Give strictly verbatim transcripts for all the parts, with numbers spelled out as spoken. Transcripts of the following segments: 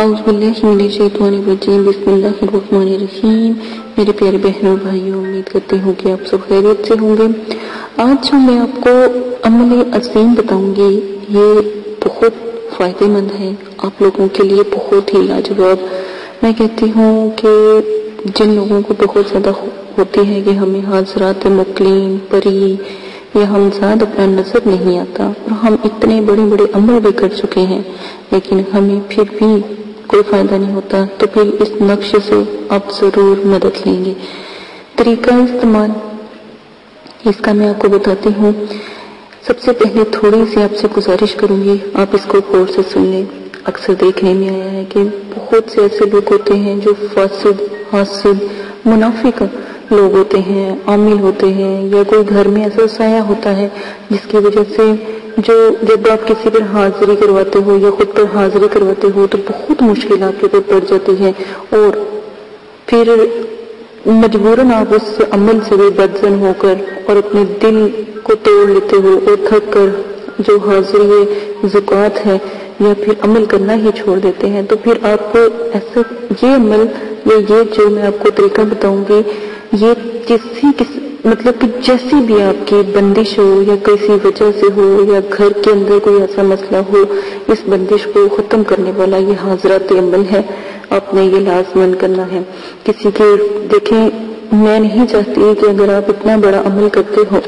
اعوذ باللہ من الشیطان الرجیم، بسم اللہ الرحمن الرحیم۔ میرے پیارے بہنوں اور بھائیوں، امید کرتی ہوں کہ آپ سب خیریت سے ہوں گے۔ آج جو میں آپ کو عمل عظیم بتاؤں گی، یہ بہت فائدہ مند ہے، آپ لوگوں کے لیے بہت ہی لاجواب۔ میں کہتی ہوں کہ جن لوگوں کو بہت زیادہ ہوتی ہے کہ ہمیں حاضرات مقلین پری یا ہمزاد اپنا نظر نہیں آتا اور ہم اتنے بڑے بڑے عمل بھی کر چکے ہیں لیکن ہمیں پھر بھی کوئی فائدہ نہیں ہوتا، تو پھر اس نقش سے آپ ضرور مدد لیں گے۔ طریقہ استعمال اس کا میں آپ کو بتاتی ہوں۔ سب سے پہلے تھوڑی سی آپ سے گزارش کروں گی، آپ اس کو غور سے سن لیں۔ اکثر دیکھنے میں آیا ہے کہ بہت سے ایسے لوگ ہوتے ہیں جو فاسد، حاسد، منافق لوگ ہوتے ہیں، عامل ہوتے ہیں، یا کوئی گھر میں ایسا سایہ ہوتا ہے جس کی وجہ سے جو جب آپ کسی پر حاضری کرواتے ہو یا خود پر حاضری کرواتے ہو تو بہت مشکل آپ کے اوپر پڑ جاتی ہے اور پھر مجبوراً آپ اس عمل سے بھی بدزن ہو کر اور اپنے دل کو توڑ لیتے ہو اور تھک کر جو حاضری زکوٰۃ ہے یا پھر عمل کرنا ہی چھوڑ دیتے ہیں۔ تو پھر آپ کو ایسا یہ عمل یا یہ جو میں آپ کو طریقہ بتاؤں گی، یہ کسی کس مطلب کہ جیسی بھی آپ کی بندش ہو یا کسی وجہ سے ہو یا گھر کے اندر کوئی ایسا مسئلہ ہو، اس بندش کو ختم کرنے والا یہ حاضرات عمل ہے، آپ نے یہ لازماً کرنا ہے۔ کسی کے دیکھیں، میں نہیں چاہتی کہ اگر آپ اتنا بڑا عمل کرتے ہو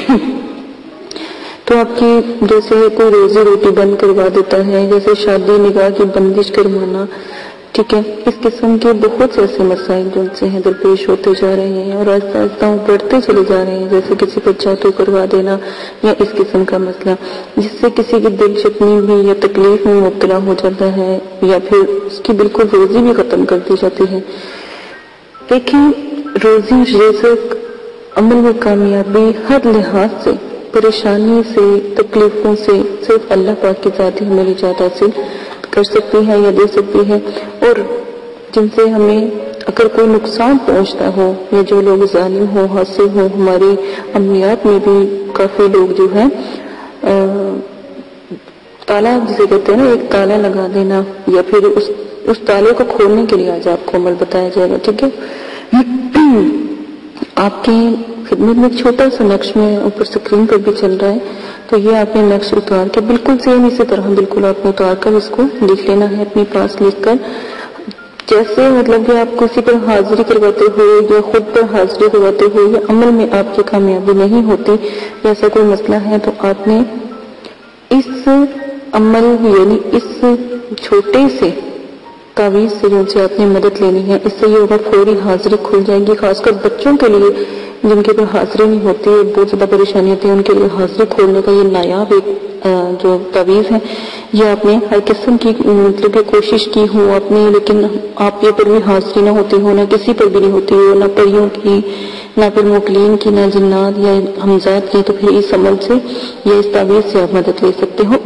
تو آپ کی جیسے کوئی روزی روٹی بند کروا دیتا ہے، جیسے شادی نکاح کی بندش کروانا، ٹھیک ہے، اس قسم کے بہت سے ایسے مسائل جو ان سے ہیں درپیش ہوتے جا رہے ہیں اور آہستہ آہستہ بڑھتے چلے جا رہے ہیں، جیسے کسی پر چاتو کروا دینا یا اس قسم کا مسئلہ جس سے کسی کی دل شکنی بھی یا تکلیف میں مبتلا ہو جاتا ہے یا پھر اس کی بالکل روزی بھی ختم کر دی جاتی ہے۔ دیکھیں، روزی رزق، عمل میں کامیابی ہر لحاظ سے، پریشانی سے، تکلیفوں سے صرف اللہ پاک کی ذات ہی ہمیں نجات حاصل کر سکتی ہے یا دے سکتی ہے، اور جن سے ہمیں اگر کوئی نقصان پہنچتا ہو یا جو لوگ ظالم ہو، حاسد ہو، ہماری عملیات میں بھی کافی لوگ جو ہے تالا جسے کہتے ہیں نا، ایک تالا لگا دینا یا پھر اس اس تالے کو کھولنے کے لیے آج آپ کو عمل بتایا جائے گا، ٹھیک ہے۔ آپ کی خدمت میں ایک چھوٹا سا نقش میں اوپر سکرین پر بھی چل رہا ہے، تو یہ آپ نے نقش اتار کے بالکل سیم اسی طرح بالکل آپ نے اتار کر اس کو لکھ لینا ہے اپنے پاس، لکھ کر جیسے مطلب کہ آپ کسی پر حاضری کرواتے ہو یا خود پر حاضری کرواتے ہو یا عمل میں آپ کی کامیابی نہیں ہوتی، ایسا کوئی مسئلہ ہے، تو آپ نے اس عمل یعنی اس چھوٹے سے تعویذ سے جو سے آپ نے مدد لینی ہے، اس سے یہ ہوگا فوری حاضری کھل جائے گی۔ خاص کر بچوں کے لیے جن کے اوپر حاضری نہیں ہوتی، بہت زیادہ پریشانی ہوتی ہے، ان کے لیے حاضری کھولنے کا یہ نایاب ایک جو تعویذ ہے، یہ آپ نے ہر قسم کی مطلب کوشش کی ہو آپ نے، لیکن آپ کے اوپر بھی حاضری نہ ہوتی ہو، نہ کسی پر بھی نہیں ہوتی ہو، نہ پریوں کی، نہ پھر مقلین کی، نہ جنات یا ہمزاد کی، تو پھر اس عمل سے یا اس تعویذ سے آپ مدد لے سکتے ہو۔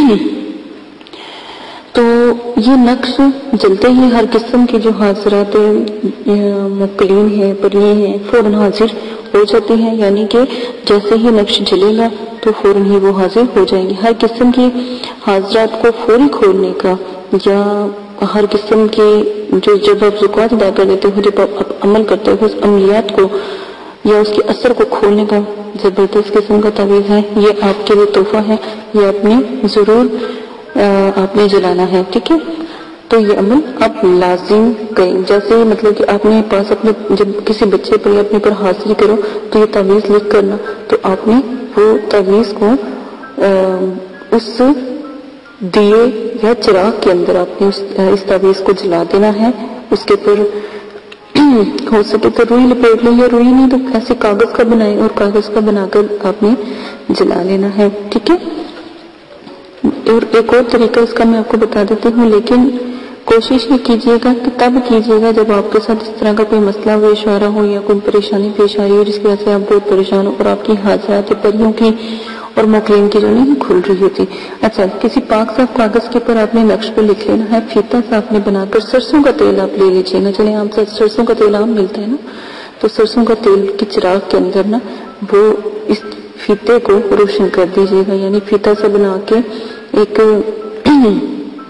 تو یہ نقش جلتے ہی ہر قسم کی جو حاضرات مقلین ہیں، پریے ہیں، فوراً حاضر ہو جاتی ہیں، یعنی کہ جیسے ہی نقش جلے گا تو فوراً ہی وہ حاضر ہو جائیں گی۔ ہر قسم کی حاضرات کو فوری کھولنے کا یا ہر قسم کی جو جب آپ زکوٰۃ ادا کر دیتے ہو، جب آپ عمل کرتے ہو، اس عملیات کو یا اس کے اثر کو کھولنے کا زبردست قسم کا تعویذ ہے، یہ آپ کے لیے تحفہ ہے، یہ آپ نے ضرور آپ نے جلانا ہے، ٹھیک ہے۔ تو یہ عمل آپ لازم کریں، جیسے مطلب کہ آپ نے پاس اپنے جب کسی بچے پر یا اپنے پر حاضری کرو تو یہ تعویذ لکھ کرنا، تو آپ نے وہ تعویذ کو اس دیے یا چراغ کے اندر آپ نے اس تعویذ کو جلا دینا ہے۔ اس کے پر ہو سکے تو روئی لپیٹ لیں، یا روئی نہیں تو ایسے کاغذ کا بنائیں اور کاغذ کا بنا کر آپ نے جلا لینا ہے، ٹھیک ہے۔ اور ایک اور طریقہ اس کا میں آپ کو بتا دیتی ہوں، لیکن کوشش یہ کیجیے گا کہ تب کیجیے گا جب آپ کے ساتھ اس طرح کا کوئی مسئلہ ہو، اشارہ ہو یا کوئی پریشانی پیش آئی ہو جس کی وجہ سے آپ بہت پریشان ہو اور آپ کی حاضرات پریوں کی اور مقلین کی جو نہیں کھل رہی ہوتی۔ اچھا، کسی پاک صاف کاغذ کے پر آپ نے نقش پر لکھ لینا ہے، فیتا صاف نے بنا کر سرسوں کا تیل آپ لے لیجیے نا، چلے عام سے سرسوں کا تیل عام ملتا ہے نا، تو سرسوں کا تیل کی چراغ کے اندر نا وہ اس فیتے کو روشن کر دیجیے گا، یعنی فیتا سے بنا کے ایک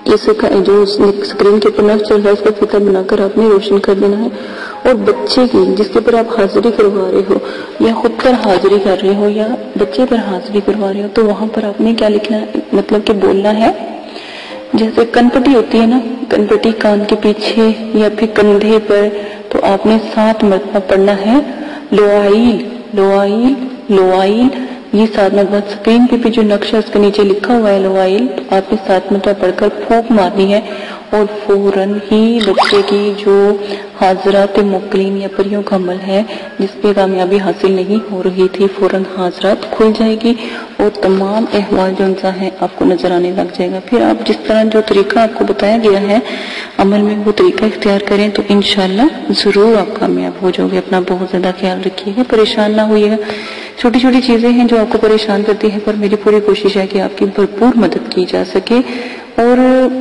इसका जो स्क्रीन के ऊपर नक्श चल रहा है इसका फीता बनाकर आपने रोशन कर देना है। और बच्चे की जिसके पर आप हाजिरी करवा रहे हो या खुद पर हाजिरी कर रहे हो या बच्चे पर हाजिरी करवा रहे हो तो वहां पर आपने क्या लिखना है, मतलब कि बोलना है, जैसे कनपट्टी होती है ना, कनपट्टी कान के पीछे या फिर कंधे पर, तो आपने सात मरतबा पढ़ना है लोआइल लोआइल लोआइल। ये सात मरतबा स्क्रीन पे भी जो नक्शा उसके नीचे लिखा हुआ है लोआइल, तो आपने सात मरतबा पढ़कर फूंक मारनी है और फौरन ही बच्चे की जो हाजरात मुक्लिन या परियों का अमल है जिसपे कामयाबी हासिल नहीं हो रही थी, फौरन हाजरात खुल जाएगी और तमाम अहवाल जो उनसा है आपको नजर आने लग जाएगा। फिर आप जिस तरह जो तरीका आपको बताया गया है अमल में वो तरीका इख्तियार करें तो इंशाल्लाह जरूर आप कामयाब हो जाओगे। अपना बहुत ज्यादा ख्याल रखिएगा, परेशान ना होइएगा। छोटी छोटी चीजें हैं जो आपको परेशान करती है, पर मेरी पूरी कोशिश है कि आपकी भरपूर मदद की जा सके। और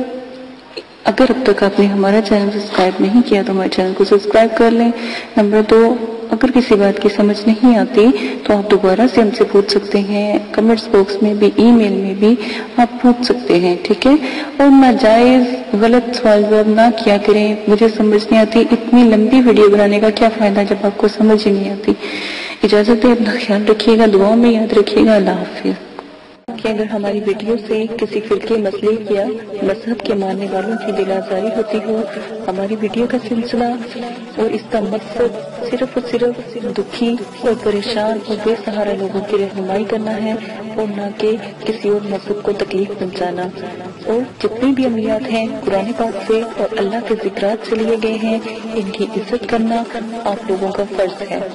अगर अब तक आपने हमारा चैनल सब्सक्राइब नहीं किया तो हमारे चैनल को सब्सक्राइब कर लें। नंबर दो, अगर किसी बात की समझ नहीं आती तो आप दोबारा से हमसे पूछ सकते हैं, कमेंट्स बॉक्स में भी, ईमेल में भी आप पूछ सकते हैं, ठीक है। और नाजायज गलत सवाल जवाब ना किया करें, मुझे समझ नहीं आती, इतनी लंबी वीडियो बनाने का क्या फायदा जब आपको समझ ही नहीं आती। इजाजत है, अपना ख्याल रखिएगा, दुआओं में याद रखिएगा। अल्लाह हाफिज। कि अगर हमारी वीडियो से किसी फिरके मसलिक या मजहब के मानने वालों की दिल आजारी होती हो, हमारी वीडियो का सिलसिला और इसका मकसद सिर्फ और सिर्फ दुखी और परेशान और बेसहारा लोगों की रहनुमाई करना है और न कि किसी और मजहब को तकलीफ पहुंचाना। और जितने भी अमलियात हैं कुरान पाक से और अल्लाह के जिक्रात से लिए गए हैं, इनकी इज्जत करना आप लोगों का फर्ज है।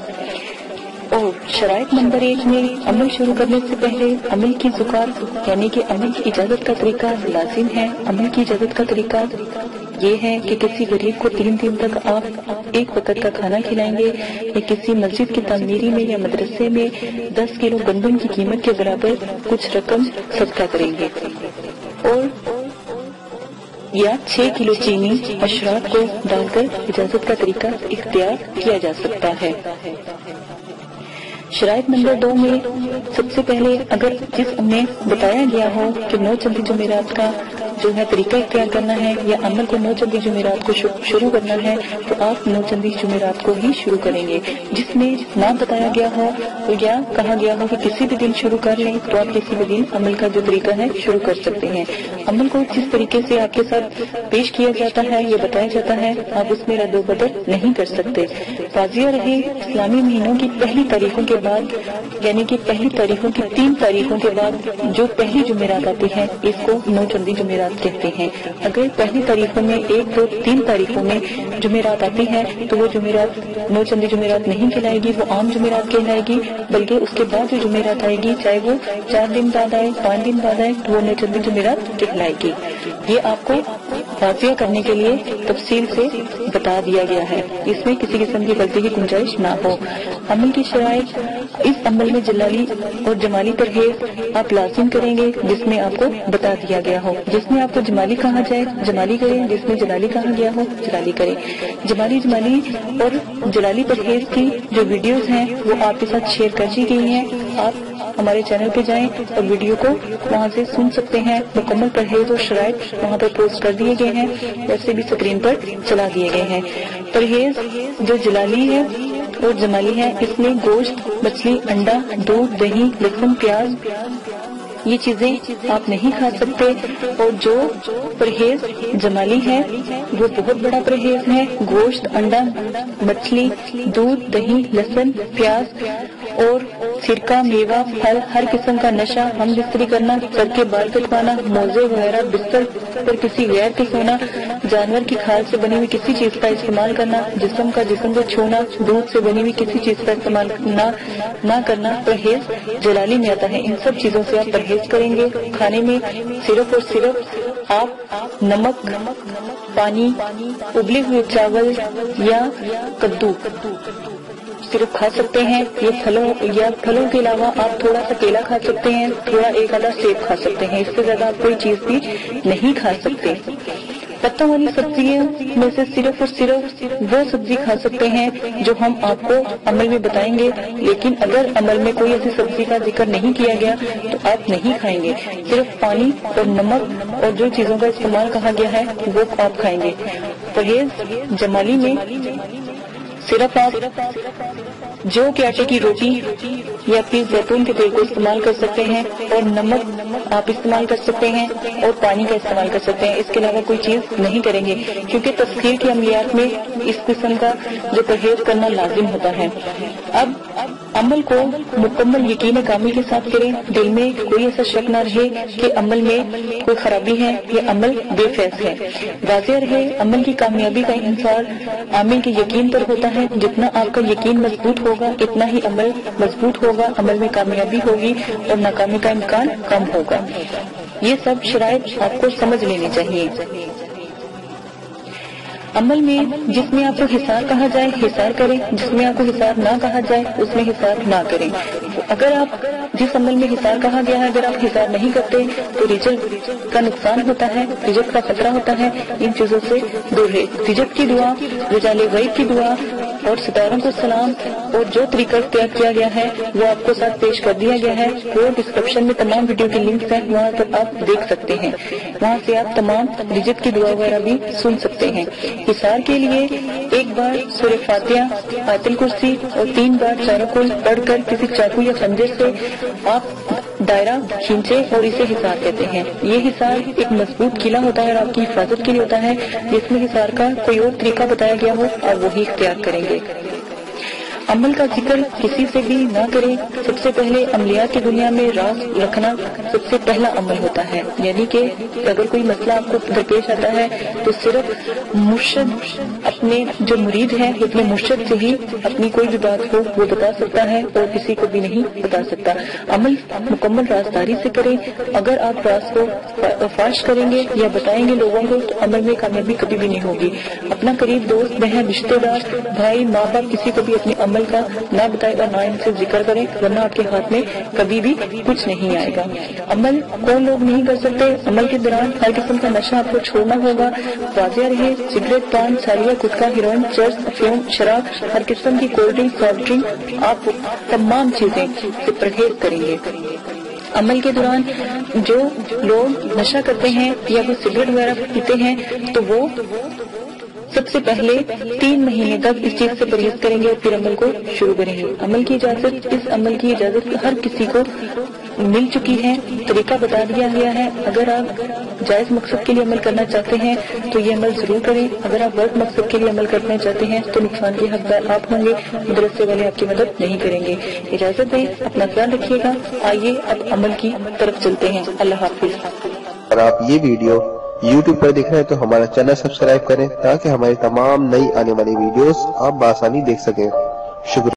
और शराइत नंबर एक में अमल शुरू करने से पहले अमल की जुकार यानी कि अमल की इजाजत का तरीका लाजिम है। अमल की इजाजत का तरीका ये है कि किसी गरीब को तीन दिन तक आप एक वक्त का खाना खिलाएंगे या किसी मस्जिद की तामीरी में या मदरसे में दस किलो गंदम की कीमत के बराबर कुछ रकम सदका करेंगे और या छह किलो चीनी अशरात को डालकर इजाजत का तरीका इख्तियार किया जा सकता है। शराइत नंबर दो में सबसे पहले अगर जिस में बताया गया हो कि नौ चंदी जुमेरात का जो है तरीका इख्तियार करना है या अमल को नौ चंदी जुमेरात को शुरू करना है तो आप नौ चंदी जुमेरात को ही शुरू करेंगे। जिसमें ना बताया गया हो तो या कहा गया हो कि किसी भी दिन शुरू कर लें तो आप किसी भी दिन अमल का जो तरीका है शुरू कर सकते हैं। अमल को जिस तरीके से आपके साथ पेश किया जाता है या बताया जाता है आप उसमें रद्द बदल नहीं कर सकते। वाजिया रहे, इस्लामी महीनों की पहली तारीखों के बाद यानी कि पहली तारीखों की तीन तारीखों के बाद जो पहली जुमेरात आती है इसको नौ चंदी जुमेरात कहते हैं। अगर पहली तारीखों में एक दो तीन तारीखों में जुमेरात आती है तो वो जुमेरात नौ चंदी जुमेरात नहीं कहलाएगी, वो आम जुमेरात कहलाएगी। बल्कि उसके बाद जो जुमेरात आएगी चाहे वो चार दिन बाद आए पाँच दिन बाद आए तो वो नौ चंदी जुमेरात कहलाएगी। ये आपको वाजिया करने के लिए तफसील से बता दिया गया है, इसमें किसी किस्म की गलती की गुंजाइश ना हो। अमल की शराइत, इस अमल में जलाली और जमाली परहेज आप लाजिम करेंगे जिसमें आपको बता दिया गया हो। जिसमें आपको जमाली कहा जाए जमाली करें, जिसमें जलाली कहा गया हो जलाली करें। जमाली जमाली और जलाली परहेज की जो वीडियोस हैं वो आपके साथ शेयर कर दी गई हैं। आप हमारे चैनल पे जाएं और वीडियो को वहां से सुन सकते हैं। मुकम्मल परहेज और शराइत वहां पर पोस्ट कर दिए गए हैं, वैसे भी स्क्रीन पर चला दिए गए हैं। परहेज जो जलाली है और जमाली है इसमें गोश्त, मछली, अंडा, दूध, दही, लहसुन, प्याज ये चीजें आप नहीं खा सकते। और जो परहेज जमाली है वो बहुत बड़ा परहेज है। गोश्त, अंडा, मछली, दूध, दही, लहसुन, प्याज और सिरका, मेवा, फल, हर किस्म का नशा, हम बिस्तरी करना, सर के बाल कटवाना, मोजे वगैरह, बिस्तर पर किसी गैर के सोना, जानवर की खाल से बनी हुई किसी चीज का इस्तेमाल करना, जिस्म का जिस्म को छूना, दूध से बनी हुई किसी चीज का इस्तेमाल ना ना करना परहेज जलाली में आता है। इन सब चीजों से आप परहेज करेंगे। खाने में सिर्फ और सिर्फ आप नमक, पानी, उबले हुए चावल या कद्दू सिर्फ खा सकते हैं। ये फलों या फलों के अलावा आप थोड़ा सा केला खा सकते हैं, थोड़ा एक आधा सेब खा सकते हैं, इससे ज्यादा आप कोई चीज भी नहीं खा सकते। पत्तों वाली सब्जियों में से सिर्फ और सिर्फ वो सब्जी खा सकते हैं जो हम आपको अमल में बताएंगे, लेकिन अगर अमल में कोई ऐसी सब्जी का जिक्र नहीं किया गया तो आप नहीं खाएंगे। सिर्फ पानी और नमक और जो चीजों का इस्तेमाल कहा गया है वो आप खाएंगे। परहेज जमाली में सिर्फ आप जो के आटे की रोटी या फिर जैतून के तेल को इस्तेमाल कर सकते हैं और नमक आप इस्तेमाल कर सकते हैं और पानी का इस्तेमाल कर सकते हैं। इसके अलावा कोई चीज नहीं करेंगे, क्योंकि तस्खीर की अमलियात में इस किस्म का जो परहेज करना लाजिम होता है। अब अमल को मुकम्मल यकीन कामिल के साथ करें, दिल में कोई ऐसा शक न रहे कि अमल में कोई खराबी है या अमल बेफैज है। वाज़ेह रहे अमल की कामयाबी का इंसार आमिल के यकीन पर होता है। जितना आपका यकीन मजबूत होगा इतना ही अमल मजबूत होगा, अमल में कामयाबी होगी और नाकामी का इम्कान कम होगा। ये सब शराइत आपको समझ लेनी चाहिए। अमल में जिसमें आपको हिसार कहा जाए हिसार करें, जिसमें आपको हिसार ना कहा जाए उसमें हिसार ना करें। अगर आप जिस अमल में हिसार कहा गया है अगर आप हिसार नहीं करते तो रिजल्ट का नुकसान होता है, रिजल्ट का खतरा होता है। इन चीजों से दूर रहे। रिजल्ट की दुआ, रिजाले गैब की दुआ और सितारों को सलाम और जो तरीका तैयार किया गया है वो आपको साथ पेश कर दिया गया है। वो डिस्क्रिप्शन में तमाम वीडियो के लिंक्स हैं, वहाँ पर आप देख सकते हैं। वहाँ से आप तमाम रिजल्ट की दुआ वगैरह भी सुन सकते हैं। हिसार के लिए एक बार सूरह फातिहा, आयतुल कुर्सी और तीन बार चारों कुल पढ़कर किसी चाकू या खंजर से आप दायरा खींचे और इसे हिसार कहते हैं। ये हिसार एक मजबूत किला होता है और आपकी हिफाजत के लिए होता है, जिसमें हिसार का कोई और तरीका बताया गया हो और वही इख्तियार करेंगे। अमल का जिक्र किसी से भी ना करें। सबसे पहले अमलियात की दुनिया में राज रखना सबसे पहला अमल होता है, यानी कि अगर कोई मसला आपको दरपेश आता है तो सिर्फ मुर्शिद अपने जो मुरीद है अपने मुर्शिद से ही अपनी कोई भी बात हो वो बता सकता है और किसी को भी नहीं बता सकता। अमल मुकम्मल राजदारी से करें। अगर आप राज को फाश करेंगे या बताएंगे लोगों को तो अमल में कामयाबी कभी भी नहीं होगी। अपना करीब दोस्त, बहन, रिश्तेदार, भाई, माँ बाप किसी को भी अपने अमल का ना बताए और ना इनसे जिक्र करें, वरना आपके हाथ में कभी भी कुछ नहीं आएगा। अमल कौन लोग नहीं कर सकते? अमल के दौरान हर किस्म का नशा आपको छोड़ना होगा। वाज़ेह रहे सिगरेट, पान, सालिया, गुटखा, हेरोइन, चर्स, अफीम, शराब, हर किस्म की कोल्ड ड्रिंक, सॉफ्ट ड्रिंक, आप तमाम चीजें से परहेज करेंगे। अमल के दौरान जो लोग नशा करते हैं या वो सिगरेट वगैरह पीते हैं तो वो सबसे पहले तीन महीने तक इस चीज से परहेज करेंगे और फिर अमल को शुरू करेंगे। अमल की इजाजत इस अमल की इजाजत हर किसी को मिल चुकी है, तरीका बता दिया गया है। अगर आप जायज मकसद के लिए अमल करना चाहते हैं तो ये अमल जरूर करें। अगर आप गलत मकसद के लिए अमल करना चाहते हैं तो नुकसान के हकदार आप होंगे, मदरसे वाले आपकी मदद नहीं करेंगे। इजाजत दें, अपना ख्याल रखिएगा। आइए अब अमल की तरफ चलते हैं। अल्लाह हाफिज। अगर आप ये वीडियो यूट्यूब पर देख रहे हैं तो हमारा चैनल सब्सक्राइब करें ताकि हमारी तमाम नई आने वाली वीडियोस आप बआसानी देख सकें। शुक्रिया।